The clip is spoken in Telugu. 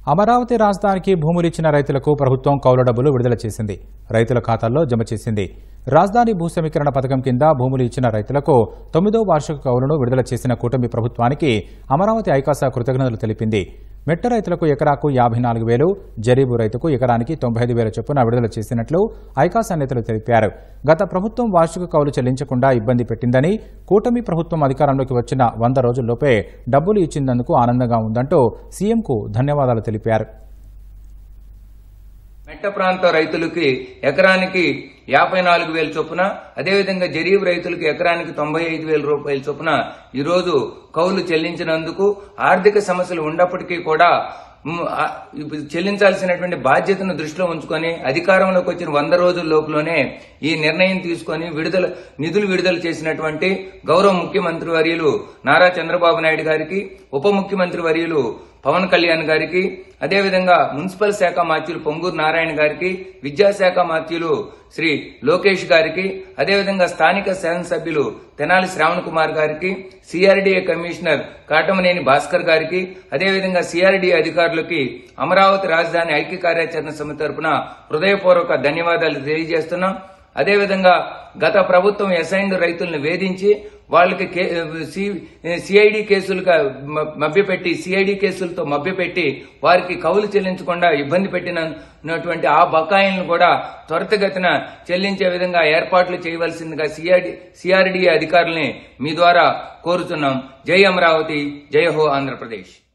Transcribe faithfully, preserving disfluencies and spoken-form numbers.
అమరావతి రాజధానికి భూములిచ్చిన రైతులకు ప్రభుత్వం కౌలు డబ్బులు విడుదల చేసింది. రైతుల ఖాతాల్లో జమ చేసింది. రాజధాని భూ సమీకరణ పథకం కింద భూములు ఇచ్చిన రైతులకు తొమ్మిదో వార్షిక కౌలును విడుదల చేసిన కూటమి ప్రభుత్వానికి అమరావతి ఐకాస కృతజ్ఞతలు తెలిపింది. మెట్ట రైతులకు ఎకరాకు యాభై నాలుగు వేలు, జరీబు రైతుకు ఎకరానికి తొంభై ఐదు వేల చొప్పున విడుదల చేసినట్లు ఐకాస నేతలు తెలిపారు. గత ప్రభుత్వం వార్షిక కౌలు చెల్లించకుండా ఇబ్బంది పెట్టిందని, కూటమి ప్రభుత్వం అధికారంలోకి వచ్చిన వంద రోజుల్లోపే డబ్బులు ఇచ్చినందుకు ఆనందంగా ఉందంటూ సీఎంకు ధన్యవాదాలు తెలిపారు. మెట్ట ప్రాంత రైతులకి ఎకరానికి యాభై నాలుగు వేల చొప్పున, అదేవిధంగా జరీబ్ రైతులకు ఎకరానికి తొంభై ఐదు వేల రూపాయల చొప్పున ఈరోజు కౌలు చెల్లించినందుకు ఆర్థిక సమస్యలు ఉన్నప్పటికీ కూడా చెల్లించాల్సినటువంటి బాధ్యతను దృష్టిలో ఉంచుకొని అధికారంలోకి వచ్చిన వంద రోజుల లోపులోనే ఈ నిర్ణయం తీసుకుని విడుదల నిధులు విడుదల చేసినటువంటి గౌరవ ముఖ్యమంత్రి వర్యులు నారా చంద్రబాబు నాయుడు గారికి, ఉప ముఖ్యమంత్రి వర్యులు పవన్ కళ్యాణ్ గారికి, అదేవిధంగా మున్సిపల్ శాఖ మాత్యులు పొంగూరు నారాయణ గారికి, విద్యాశాఖ మాత్యులు శ్రీ లోకేష్ గారికి, అదేవిధంగా స్థానిక శాసనసభ్యులు తెనాలి శ్రావణ్ కుమార్ గారికి, సిఆర్డీఏ కమిషనర్ కాటమనేని భాస్కర్ గారికి, అదేవిధంగా సిఆర్డీఏ అధికారులకి అమరావతి రాజధాని ఐక్య కార్యాచరణ సమితి తరపున హృదయపూర్వక ధన్యవాదాలు తెలియజేస్తున్నాం. అదేవిధంగా గత ప్రభుత్వం ఎస్ఐన్డ్ రైతులను వేధించి వాళ్ళకి సిఐడి కేసులుగా మభ్యపెట్టి సిఐడి కేసులతో మభ్యపెట్టి వారికి కౌలు చెల్లించకుండా ఇబ్బంది పెట్టినటువంటి ఆ బకాయిలను కూడా త్వరితగతిన చెల్లించే విధంగా ఏర్పాట్లు చేయవలసిందిగా సిఆర్డి సిఆర్డీఏ అధికారుల్ని మీ ద్వారా కోరుతున్నాం. జై అమరావతి, జై హో ఆంధ్రప్రదేశ్.